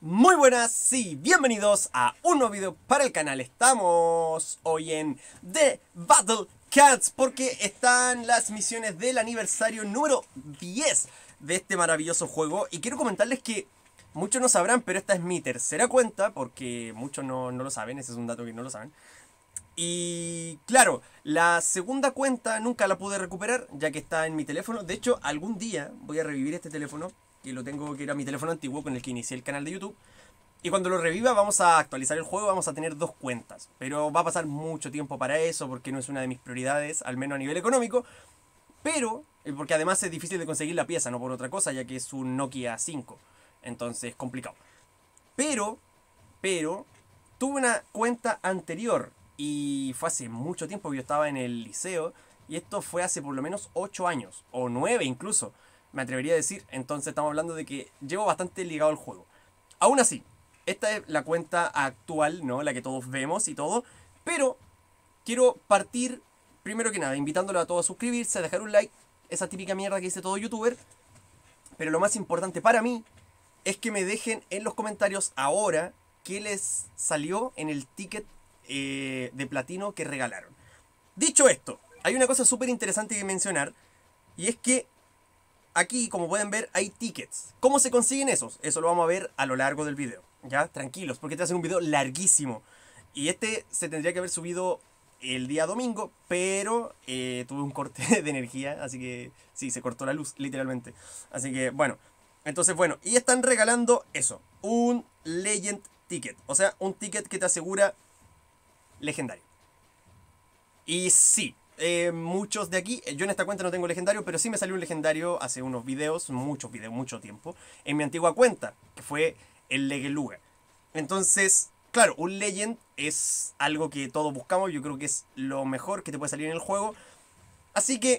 Muy buenas, sí, bienvenidos a un nuevo video para el canal. Estamos hoy en The Battle Cats porque están las misiones del aniversario número 10 de este maravilloso juego. Y quiero comentarles que muchos no sabrán, pero esta es mi tercera cuenta, porque muchos no lo saben, ese es un dato que no lo saben. Y claro, la segunda cuenta nunca la pude recuperar, ya que está en mi teléfono. De hecho, algún día voy a revivir este teléfono, que lo tengo, que era mi teléfono antiguo con el que inicié el canal de YouTube. Y cuando lo reviva vamos a actualizar el juego, vamos a tener dos cuentas. Pero va a pasar mucho tiempo para eso, porque no es una de mis prioridades, al menos a nivel económico. Pero, porque además es difícil de conseguir la pieza, no por otra cosa, ya que es un Nokia 5. Entonces, complicado. Pero, tuve una cuenta anterior. Y fue hace mucho tiempo que yo estaba en el liceo. Y esto fue hace por lo menos 8 años. O 9 incluso. Me atrevería a decir. Entonces estamos hablando de que llevo bastante ligado al juego. Aún así, esta es la cuenta actual, ¿no? La que todos vemos y todo. Pero quiero partir, primero que nada, invitándolo a todos a suscribirse, a dejar un like. Esa típica mierda que dice todo youtuber. Pero lo más importante para mí es que me dejen en los comentarios ahora qué les salió en el ticket de platino que regalaron. Dicho esto, hay una cosa súper interesante que mencionar. Y es que aquí, como pueden ver, hay tickets. ¿Cómo se consiguen esos? Eso lo vamos a ver a lo largo del video. Ya, tranquilos, porque este va a ser un video larguísimo. Y este se tendría que haber subido el día domingo, pero tuve un corte de energía, así que sí, se cortó la luz, literalmente. Así que, bueno. Entonces, bueno, y están regalando eso, un Legend Ticket. O sea, un ticket que te asegura legendario. Y sí, muchos de aquí, yo en esta cuenta no tengo legendario, pero sí me salió un legendario hace unos videos, muchos videos, mucho tiempo, en mi antigua cuenta, que fue el Legeluga. Entonces, claro, un Legend es algo que todos buscamos, yo creo que es lo mejor que te puede salir en el juego. Así que,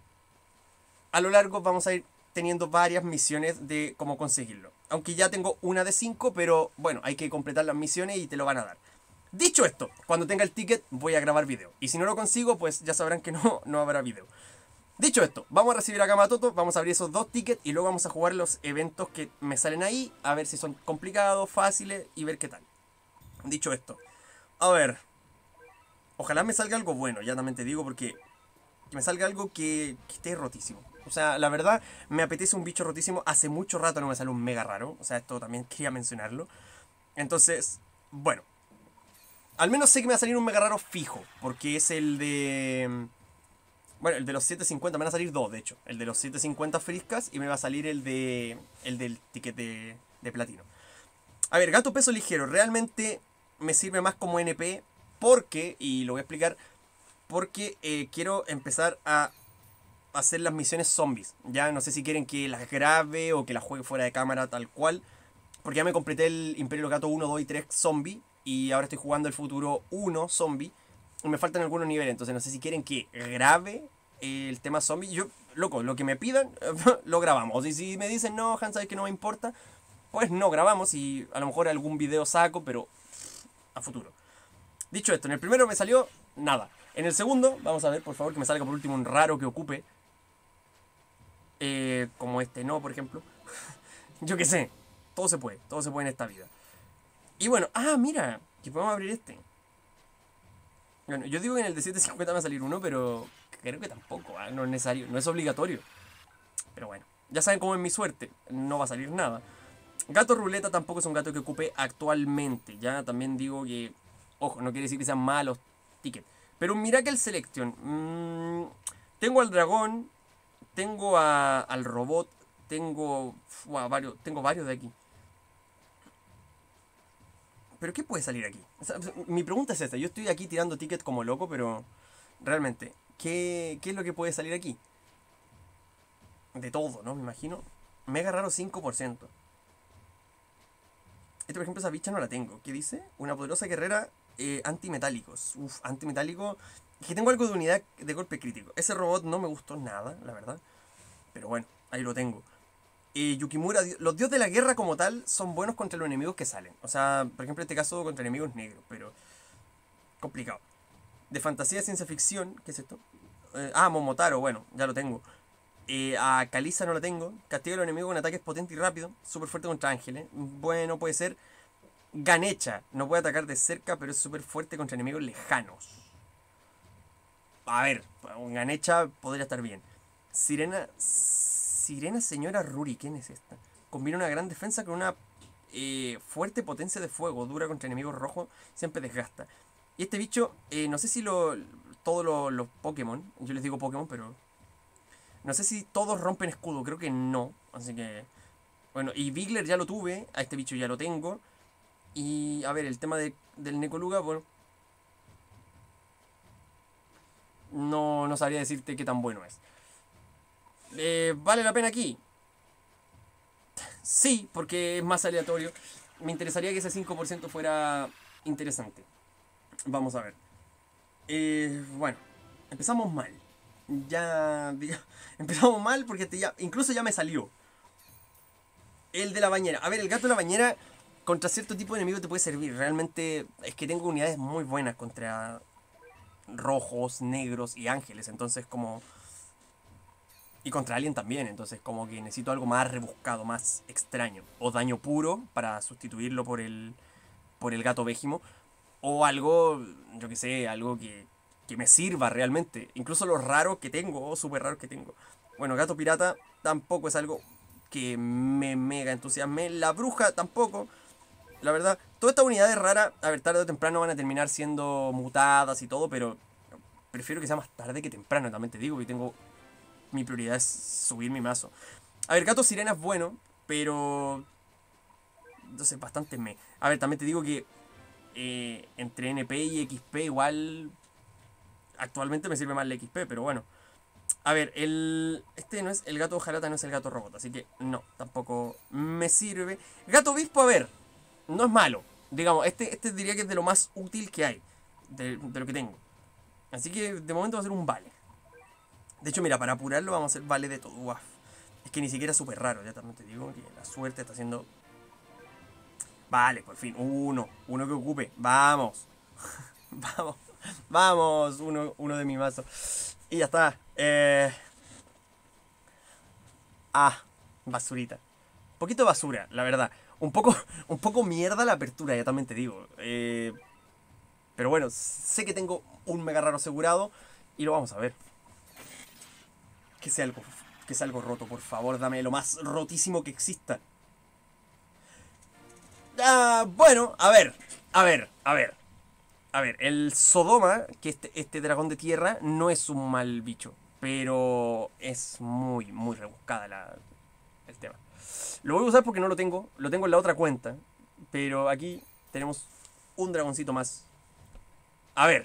a lo largo vamos a ir teniendo varias misiones de cómo conseguirlo. Aunque ya tengo una de 5, pero bueno, hay que completar las misiones y te lo van a dar. Dicho esto, cuando tenga el ticket voy a grabar video. Y si no lo consigo, pues ya sabrán que no habrá video. Dicho esto, vamos a recibir a Kamatoto, vamos a abrir esos dos tickets y luego vamos a jugar los eventos que me salen ahí, a ver si son complicados, fáciles y ver qué tal. Dicho esto, a ver, ojalá me salga algo bueno, ya también te digo, porque que me salga algo que esté rotísimo. O sea, la verdad, me apetece un bicho rotísimo. Hace mucho rato no me sale un mega raro. O sea, esto también quería mencionarlo. Entonces, bueno, al menos sé que me va a salir un mega raro fijo, porque es el de... Bueno, el de los 750, me van a salir dos, de hecho. El de los 750 friscas y me va a salir el del ticket de platino. A ver, gato peso ligero, realmente me sirve más como NP porque, y lo voy a explicar, porque quiero empezar a hacer las misiones zombies. Ya no sé si quieren que las grabe o que las juegue fuera de cámara tal cual. Porque ya me completé el Imperio Gato 1, 2 y 3 zombie. Y ahora estoy jugando el futuro 1 zombie. Y me faltan algunos niveles. Entonces no sé si quieren que grabe el tema zombie. Yo, loco, lo que me pidan, lo grabamos. Y si me dicen, no, Han, sabes que no me importa, pues no grabamos. Y a lo mejor algún video saco, pero a futuro. Dicho esto, en el primero me salió nada. En el segundo, vamos a ver, por favor, que me salga por último un raro que ocupe. Como este no, por ejemplo. Yo qué sé. Todo se puede en esta vida. Y bueno, mira, que podemos abrir este. Bueno, yo digo que en el de 750 va a salir uno, pero creo que tampoco, no es necesario, no es obligatorio. Pero bueno, ya saben cómo es mi suerte, no va a salir nada. Gato ruleta tampoco es un gato que ocupe actualmente. Ya también digo que, ojo, no quiere decir que sean malos tickets. Pero un Miracle Selection. Tengo al dragón, tengo al robot, tengo varios de aquí. ¿Pero qué puede salir aquí? O sea, mi pregunta es esta. Yo estoy aquí tirando tickets como loco, pero realmente, ¿qué es lo que puede salir aquí? De todo, ¿no? Me imagino. Mega raro 5%. Este, por ejemplo, esa bicha no la tengo. ¿Qué dice? Una poderosa guerrera antimetálicos. Uf, antimetálico. Es que tengo algo de unidad de golpe crítico. Ese robot no me gustó nada, la verdad. Pero bueno, ahí lo tengo. Yukimura, los dioses de la guerra como tal son buenos contra los enemigos que salen. O sea, por ejemplo, en este caso contra enemigos negros, pero complicado. De fantasía, ciencia ficción, ¿qué es esto? Momotaro, bueno, ya lo tengo. A Caliza no la tengo. Castigo a los enemigos con ataques potentes y rápido. Súper fuerte contra ángeles. Bueno, puede ser. Ganecha. No puede atacar de cerca, pero es súper fuerte contra enemigos lejanos. A ver, un Ganecha podría estar bien. Sirena. Sirena Señora Ruri. ¿Quién es esta? Combina una gran defensa con una fuerte potencia de fuego. Dura contra enemigos rojos. Siempre desgasta. Y este bicho, no sé si todos los Pokémon. Yo les digo Pokémon, pero no sé si todos rompen escudo. Creo que no. Así que bueno, y Bigler ya lo tuve. A este bicho ya lo tengo. Y a ver, el tema del Necoluga, bueno, no sabría decirte qué tan bueno es. ¿Vale la pena aquí? Sí, porque es más aleatorio. Me interesaría que ese 5% fuera interesante. Vamos a ver. Bueno, empezamos mal. Ya, empezamos mal porque incluso ya me salió. El de la bañera. A ver, el gato de la bañera contra cierto tipo de enemigo te puede servir. Realmente es que tengo unidades muy buenas contra rojos, negros y ángeles. Entonces como... Y contra alien también. Entonces como que necesito algo más rebuscado, más extraño. O daño puro para sustituirlo por el gato Végimo. O algo, yo que sé, algo que me sirva realmente. Incluso los raros que tengo, o súper raros que tengo. Bueno, gato pirata tampoco es algo que me mega entusiasme. La bruja tampoco. La verdad, todas estas unidades raras, a ver, tarde o temprano van a terminar siendo mutadas y todo, pero prefiero que sea más tarde que temprano, también te digo, que tengo... Mi prioridad es subir mi mazo. A ver, gato sirena es bueno, pero... Entonces, bastante me... A ver, también te digo que entre NP y XP igual... Actualmente me sirve más la XP, pero bueno. A ver, este no es el gato hojalata, no es el gato robot, así que no, tampoco me sirve. Gato obispo, a ver, no es malo. Digamos, este diría que es de lo más útil que hay, de lo que tengo. Así que de momento va a ser un vale. De hecho, mira, para apurarlo vamos a hacer vale de todo. Uaf. Es que ni siquiera es súper raro, ya también te digo que la suerte está haciendo... Vale, por fin, uno que ocupe, vamos. Vamos, vamos, uno de mi mazo. Y ya está. Basurita. Un poquito basura, la verdad. Un poco mierda la apertura, ya también te digo. Pero bueno, sé que tengo un mega raro asegurado y lo vamos a ver. Que sea algo roto, por favor, dame lo más rotísimo que exista. Bueno, a ver. A ver, el Sodoma, que este dragón de tierra, no es un mal bicho. Pero es muy, muy rebuscada el tema. Lo voy a usar porque no lo tengo. Lo tengo en la otra cuenta. Pero aquí tenemos un dragoncito más. A ver.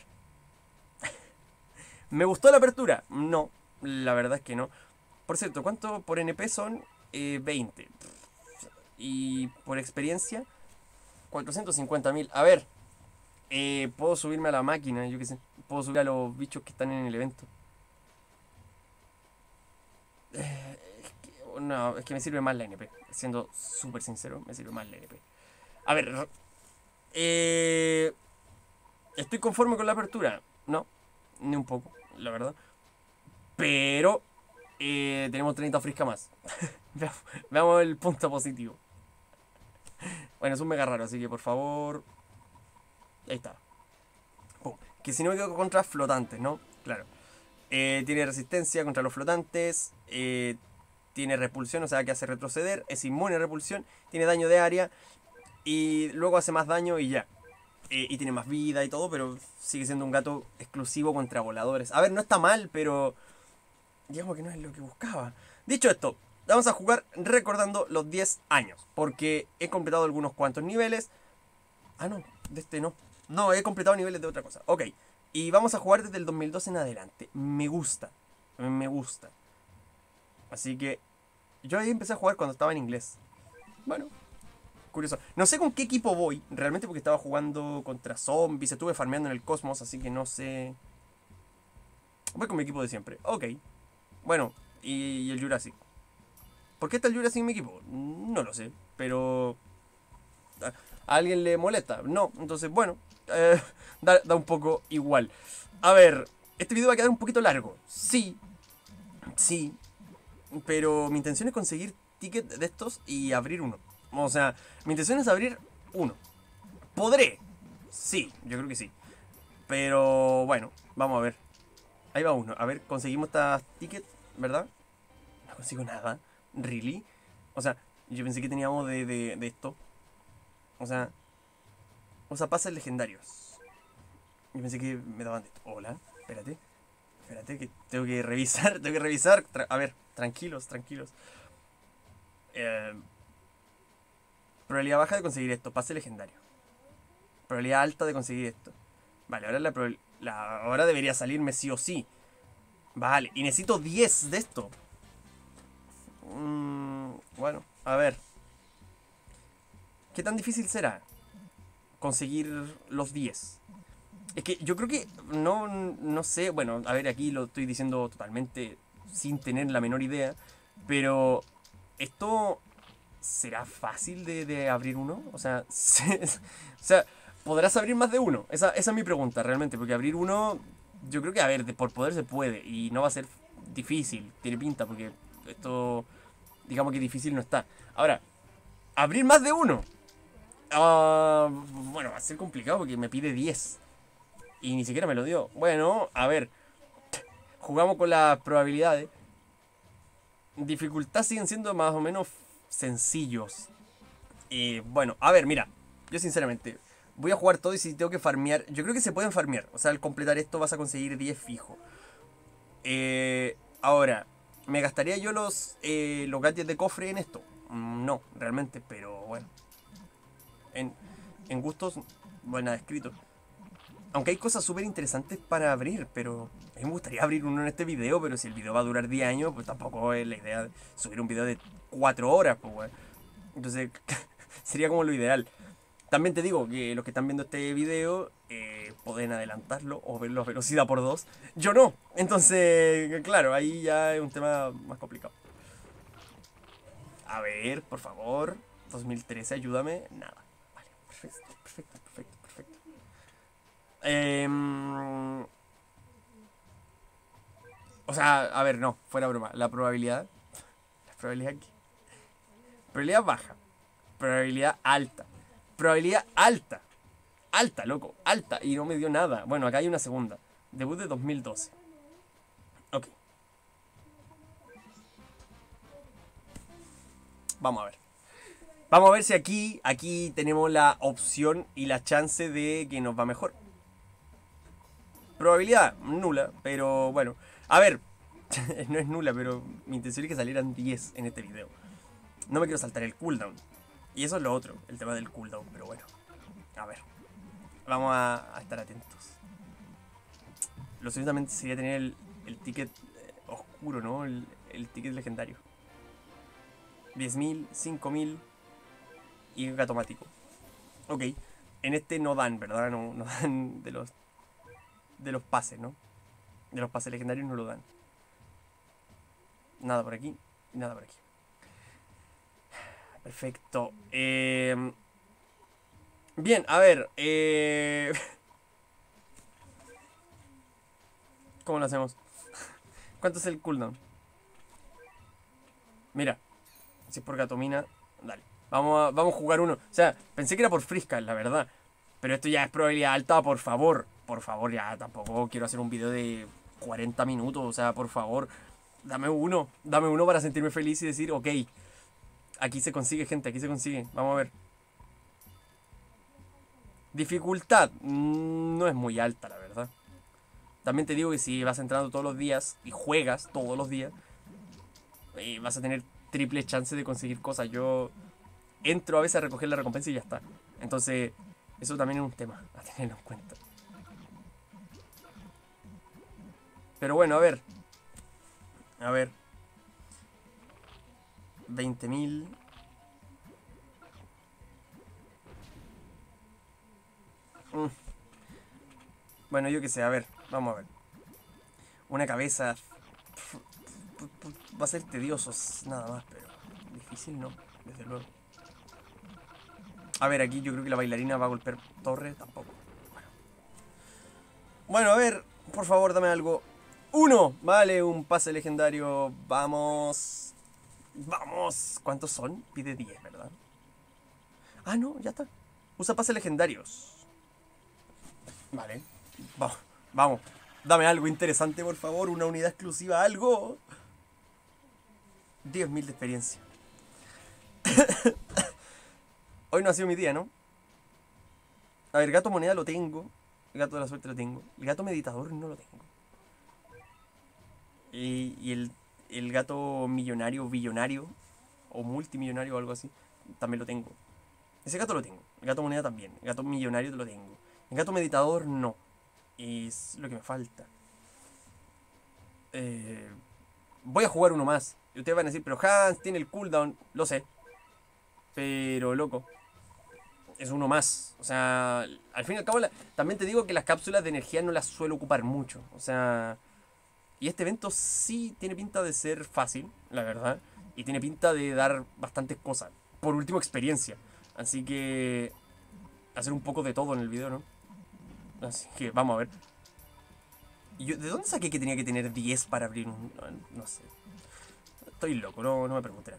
¿Me gustó la apertura? No, la verdad es que no. Por cierto, ¿cuánto por NP son? 20. Y por experiencia, 450.000. A ver, puedo subirme a la máquina, yo qué sé. Puedo subir a los bichos que están en el evento. No, es que me sirve más la NP. Siendo súper sincero, me sirve más la NP. A ver, ¿estoy conforme con la apertura? No, ni un poco, la verdad. Pero tenemos 30 frisca más. Veamos el punto positivo. Bueno, es un mega raro, así que por favor... Ahí está. Pum. Que si no me quedo contra flotantes, ¿no? Claro. Tiene resistencia contra los flotantes. Tiene repulsión, o sea que hace retroceder. Es inmune a repulsión. Tiene daño de área. Y luego hace más daño y ya. Y tiene más vida y todo, pero sigue siendo un gato exclusivo contra voladores. A ver, no está mal, pero... Digamos que no es lo que buscaba. Dicho esto, vamos a jugar recordando los 10 años. Porque he completado algunos cuantos niveles. Ah, no, de este no. No, he completado niveles de otra cosa. Ok, y vamos a jugar desde el 2012 en adelante. Me gusta, me gusta. Así que yo ahí empecé a jugar cuando estaba en inglés. Bueno, curioso. No sé con qué equipo voy, realmente, porque estaba jugando contra zombies. Estuve farmeando en el Cosmos, así que no sé. Voy con mi equipo de siempre. Ok. Bueno, y el Jurassic. ¿Por qué está el Jurassic en mi equipo? No lo sé, pero... ¿A alguien le molesta? No, entonces bueno, da un poco igual. A ver, este video va a quedar un poquito largo. Sí, pero mi intención es conseguir ticket de estos y abrir uno. O sea, mi intención es abrir uno. ¿Podré? Sí, yo creo que sí. Pero bueno, vamos a ver. Ahí va uno. A ver, conseguimos estas tickets, ¿verdad? No consigo nada. ¿Really? O sea, yo pensé que teníamos de esto. O sea, pases legendarios. Yo pensé que me daban de esto. Hola, espérate. Espérate, que tengo que revisar. Tengo que revisar. A ver, tranquilos, tranquilos. Eh, Probabilidad baja de conseguir esto. Pase legendario. Probabilidad alta de conseguir esto. Vale, ahora ahora debería salirme sí o sí. Vale, y necesito 10 de esto. Bueno, a ver. ¿Qué tan difícil será conseguir los 10? Es que yo creo que no sé. Bueno, a ver, aquí lo estoy diciendo totalmente sin tener la menor idea. Pero esto será fácil de abrir uno. O sea, o sea, ¿podrás abrir más de uno? Esa es mi pregunta realmente. Porque abrir uno, yo creo que, a ver, por poder se puede. Y no va a ser difícil. Tiene pinta porque esto, digamos que difícil no está. Ahora, abrir más de uno. Bueno, va a ser complicado porque me pide 10. Y ni siquiera me lo dio. Bueno, a ver. Jugamos con las probabilidades. Dificultad siguen siendo más o menos sencillos. Y bueno, a ver, mira. Yo sinceramente voy a jugar todo y si tengo que farmear. Yo creo que se pueden farmear. O sea, al completar esto vas a conseguir 10 fijo. Ahora, ¿me gastaría yo los gadgets de cofre en esto? No, realmente, pero bueno. En, en gustos, bueno, escrito. Aunque hay cosas súper interesantes para abrir, pero a mí me gustaría abrir uno en este video, pero si el video va a durar 10 años, pues tampoco es la idea de subir un video de 4 horas, pues, weón. Entonces, sería como lo ideal. También te digo que los que están viendo este video pueden adelantarlo o verlo a velocidad por 2. Yo no. Entonces, claro, ahí ya es un tema más complicado. A ver, por favor. 2013, ayúdame. Nada. Vale, perfecto, perfecto, perfecto, perfecto. O sea, a ver, no, fuera broma. La probabilidad. La probabilidad aquí. Probabilidad baja. Probabilidad alta. Probabilidad alta. Alta, loco. Alta. Y no me dio nada. Bueno, acá hay una segunda. Debut de 2012. Ok. Vamos a ver. Vamos a ver si aquí tenemos la opción y la chance de que nos va mejor. Probabilidad nula, pero bueno. A ver, no es nula, pero mi intención es que salieran 10 en este video. No me quiero saltar el cooldown. Y eso es lo otro, el tema del cooldown, pero bueno. A ver. Vamos a estar atentos. Lo suyo también sería tener el ticket oscuro, ¿no? El ticket legendario. 10.000, 5.000 y automático. Ok. En este no dan, ¿verdad? No dan de los pases, ¿no? De los pases legendarios no lo dan. Nada por aquí, nada por aquí. Perfecto. Bien, a ver. ¿Cómo lo hacemos? ¿Cuánto es el cooldown? Mira, si es por Gatomina, dale. Vamos a jugar uno. O sea, pensé que era por Friska, la verdad. Pero esto ya es probabilidad alta, por favor. Por favor, ya tampoco quiero hacer un video de 40 minutos. O sea, por favor, dame uno. Dame uno para sentirme feliz y decir, ok, aquí se consigue, gente, aquí se consigue. Vamos a ver. Dificultad, no es muy alta, la verdad. También te digo que si vas entrando todos los días y juegas todos los días, vas a tener triple chance de conseguir cosas. Yo entro a veces a recoger la recompensa y ya está. Entonces, eso también es un tema a tenerlo en cuenta. Pero bueno, a ver. A ver. 20.000. Bueno, yo qué sé, a ver. Vamos a ver. Una cabeza. Va a ser tedioso, nada más, pero difícil no, desde luego. A ver, aquí yo creo que la bailarina va a golpear torre, tampoco. Bueno, a ver, por favor, dame algo. ¡1! Vale, un pase legendario. Vamos. Vamos. ¿Cuántos son? Pide 10, ¿verdad? Ah, no, ya está. Usa pases legendarios. Vale. Vamos. Vamos. Dame algo interesante, por favor. Una unidad exclusiva, algo. 10.000 de experiencia. Hoy no ha sido mi día, ¿no? A ver, gato moneda lo tengo. El gato de la suerte lo tengo. El gato meditador no lo tengo. Y el gato millonario, billonario o multimillonario o algo así, también lo tengo. Ese gato lo tengo. El gato moneda también. El gato millonario lo tengo. El gato meditador no. Es lo que me falta. Voy a jugar uno más. Y ustedes van a decir, pero Hans tiene el cooldown. Lo sé. Pero loco, es uno más. O sea, al fin y al cabo, también te digo que las cápsulas de energía no las suelo ocupar mucho. O sea, y este evento sí tiene pinta de ser fácil, la verdad. Y tiene pinta de dar bastantes cosas. Por último, experiencia. Así que hacer un poco de todo en el video, ¿no? Así que vamos a ver. ¿Y yo, de dónde saqué que tenía que tener 10 para abrir un...? No sé. Estoy loco, no me pregunten a mí.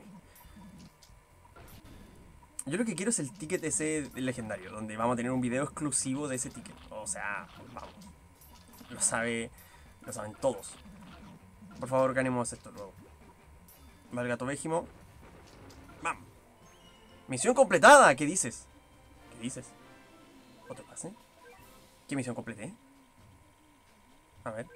Yo lo que quiero es el ticket ese legendario, donde vamos a tener un video exclusivo de ese ticket. O sea, vamos. Lo saben todos. Por favor, ganemos esto luego. Vale, gato Végimo. Vamos. Misión completada, ¿qué dices? ¿Qué dices? ¿Otro pase? ¿Qué misión completé? A ver.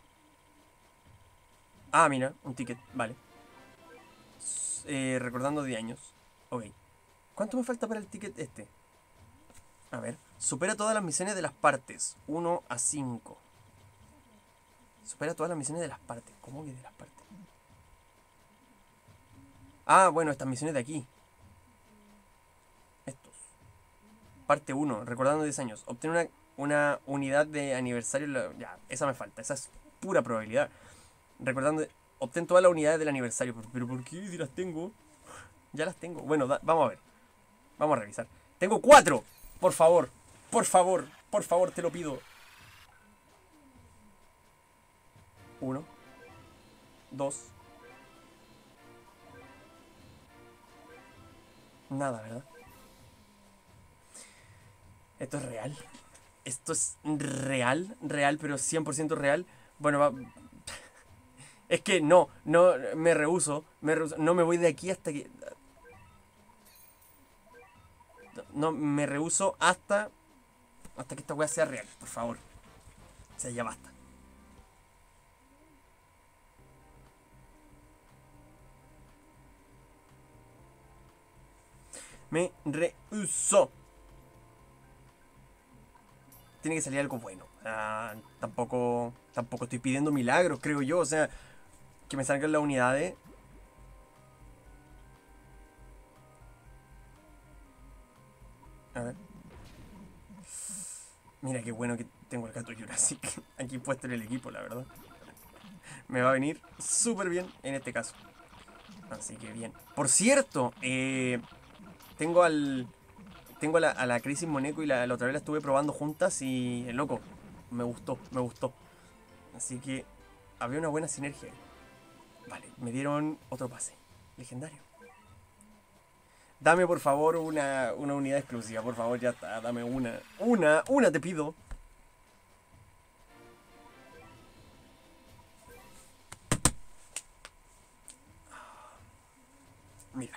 Ah, mira, un ticket, vale. Recordando de años. Ok. ¿Cuánto me falta para el ticket este? A ver. Supera todas las misiones de las partes. 1 a 5. Supera todas las misiones de las partes. ¿Cómo que de las partes? Ah, bueno, estas misiones de aquí. Estos. Parte 1. Recordando 10 años. Obtener una unidad de aniversario. Ya, esa me falta. Esa es pura probabilidad. Recordando... Obtén todas las unidades del aniversario. ¿Pero por qué? Si las tengo. Ya las tengo. Bueno, vamos a ver. Vamos a revisar. Tengo 4. Por favor. Por favor. Por favor, te lo pido. 1. 2. Nada, ¿verdad? Esto es real. Esto es real. Real, pero 100% real. Bueno, va... Es que no, me rehúso, no me voy de aquí hasta que... No, me rehúso hasta que esta weá sea real, por favor. O sea, ya basta. Me rehuso. Tiene que salir algo bueno. Tampoco estoy pidiendo milagros, creo yo. O sea, que me salgan las unidades. A ver. Mira qué bueno que tengo el gato Jurassic aquí puesto en el equipo, la verdad. Me va a venir súper bien en este caso. Así que bien. Por cierto, tengo a la Crisis Moneco y la otra vez la estuve probando juntas y, loco, me gustó. Así que había una buena sinergia ahí. Vale, me dieron otro pase. Legendario. Dame por favor una unidad exclusiva, por favor, ya está, dame una. Una te pido. Mira.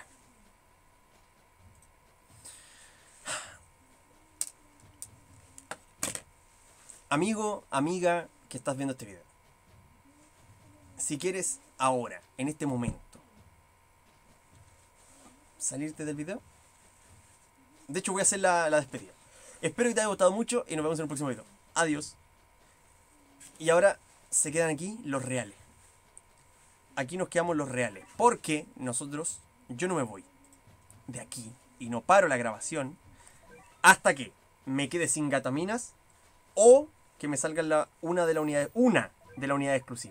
Amigo, amiga, que estás viendo este video. Si quieres ahora, en este momento, salirte del video. De hecho voy a hacer la despedida. Espero que te haya gustado mucho y nos vemos en el próximo video. Adiós. Y ahora se quedan aquí los reales. Aquí nos quedamos los reales. Porque yo no me voy de aquí y no paro la grabación hasta que me quede sin gataminas o que me salga una de la unidad exclusiva.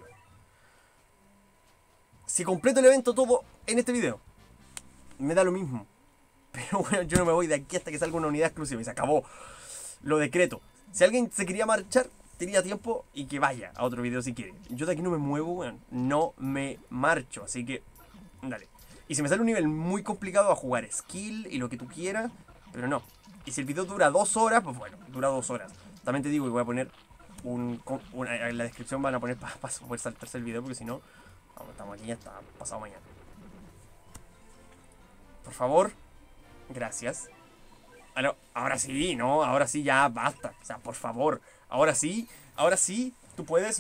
Si completo el evento todo en este video, me da lo mismo. Pero bueno, yo no me voy de aquí hasta que salga una unidad exclusiva y se acabó. Lo decreto. Si alguien se quería marchar, tenía tiempo y que vaya a otro video si quiere. Yo de aquí no me muevo, weón. No me marcho, así que dale. Y si me sale un nivel muy complicado a jugar skill y lo que tú quieras, pero no. Y si el video dura 2 horas, pues bueno, dura 2 horas. También te digo que voy a poner en la descripción van a poner para poder saltarse el video, porque si no, vamos, estamos aquí hasta pasado mañana. Por favor, gracias. Ahora sí, ¿no? Ahora sí ya basta. O sea, por favor. Ahora sí, tú puedes.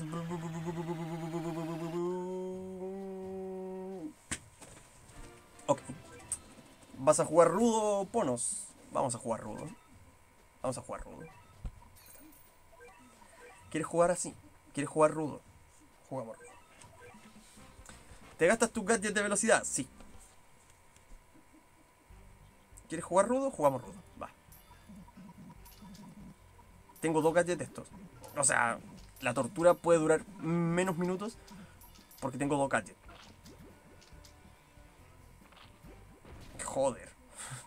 Ok. ¿Vas a jugar rudo, Ponos? Vamos a jugar rudo. Vamos a jugar rudo. ¿Quieres jugar así? ¿Quieres jugar rudo? Jugamos rudo. ¿Te gastas tus gadgets de velocidad? Sí. ¿Quieres jugar rudo? Jugamos rudo. Va. Tengo 2 gadgets de estos. O sea, la tortura puede durar menos minutos porque tengo 2 gadgets. Joder.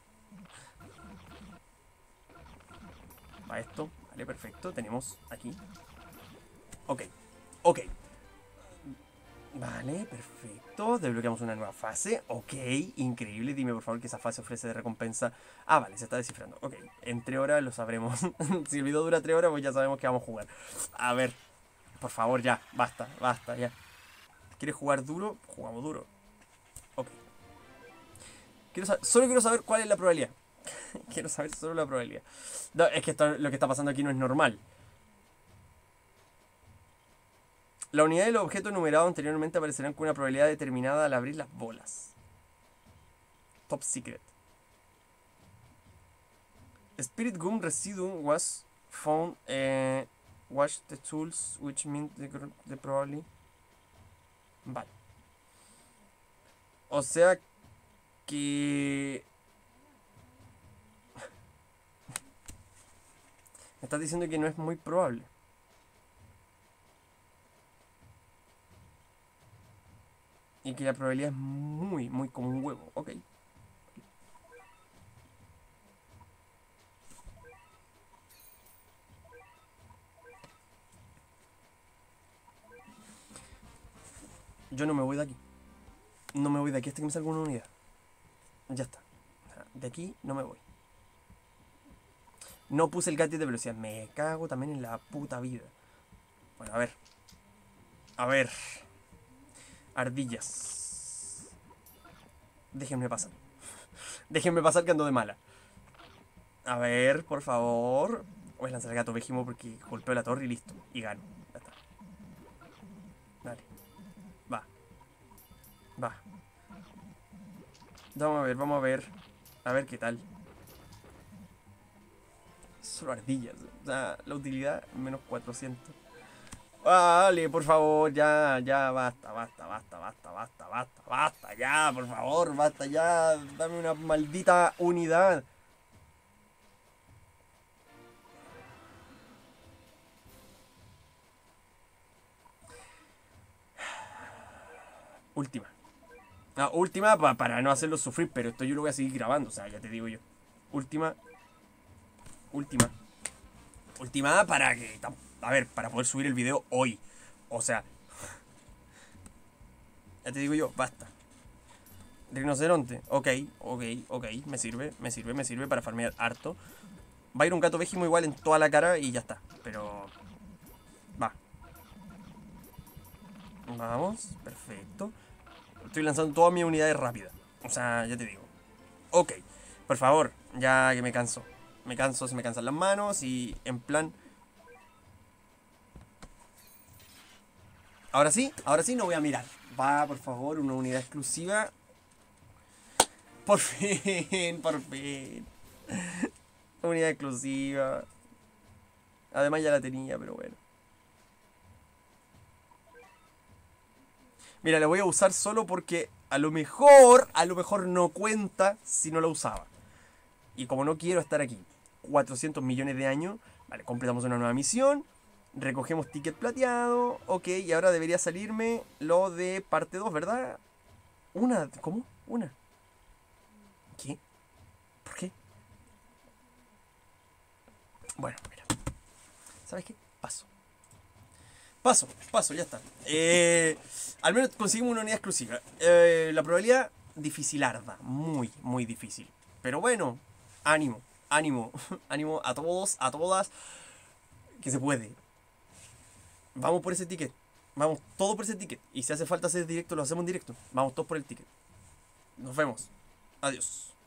Va esto. Vale, perfecto. Tenemos aquí. Ok. Ok. Vale, perfecto. Desbloqueamos una nueva fase. Ok, increíble. Dime por favor que esa fase ofrece de recompensa. Ah, vale, se está descifrando. Ok, en 3 horas lo sabremos. Si el video dura 3 horas, pues ya sabemos que vamos a jugar. A ver, por favor, ya. Basta, basta, ya. ¿Quieres jugar duro? Jugamos duro. Ok. Solo quiero saber cuál es la probabilidad. Quiero saber solo la probabilidad. No, es que lo que está pasando aquí no es normal. La unidad y los objetos numerados anteriormente aparecerán con una probabilidad determinada al abrir las bolas. Top secret. Spirit Gum Residuum was found. Watch the tools, which means the probably. Vale. O sea que. Me estás diciendo que no es muy probable. Y que la probabilidad es muy, muy como un huevo. Ok. Yo no me voy de aquí. No me voy de aquí hasta que me salga una unidad. Ya está. De aquí no me voy. No puse el gadget de velocidad. Me cago también en la puta vida. Bueno, a ver. A ver. Ardillas. Déjenme pasar. Déjenme pasar que ando de mala. A ver, por favor. Voy a lanzar el gato vejimo porque golpeo la torre y listo. Y gano. Ya está. Dale. Va. Va. Vamos a ver, vamos a ver. A ver qué tal. Solo ardillas. O sea, la utilidad menos 400. Vale, por favor, ya, ya, basta, basta, basta, basta, basta, basta, basta, ya, por favor, basta, ya. Dame una maldita unidad. Última. Última para no hacerlo sufrir, pero esto yo lo voy a seguir grabando, o sea, ya te digo yo. Última. Última. Última para que... A ver, para poder subir el video hoy. O sea... Ya te digo yo, basta. Rinoceronte. Ok, ok, ok. Me sirve, me sirve, me sirve para farmear harto. Va a ir un gato vejimo igual en toda la cara y ya está. Pero... Va. Vamos, perfecto. Estoy lanzando todas mis unidades rápidas. O sea, ya te digo. Ok, por favor, ya que me canso. Me canso, se me cansan las manos y en plan... ahora sí no voy a mirar. Va, por favor, una unidad exclusiva. Por fin, por fin. Unidad exclusiva. Además ya la tenía, pero bueno. Mira, la voy a usar solo porque a lo mejor no cuenta si no la usaba. Y como no quiero estar aquí 400 millones de años, vale, completamos una nueva misión. Recogemos ticket plateado. Ok, y ahora debería salirme lo de parte 2, ¿verdad? ¿Cómo? Una. ¿Qué? ¿Por qué? Bueno, mira. ¿Sabes qué? Paso. Paso, paso, ya está. Al menos conseguimos una unidad exclusiva. La probabilidad dificilarda, muy, muy difícil. Pero bueno, ánimo, ánimo, ánimo a todos, a todas, que se puede. Vamos por ese ticket. Vamos todo por ese ticket. Y si hace falta hacer directo, lo hacemos en directo. Vamos todos por el ticket. Nos vemos. Adiós.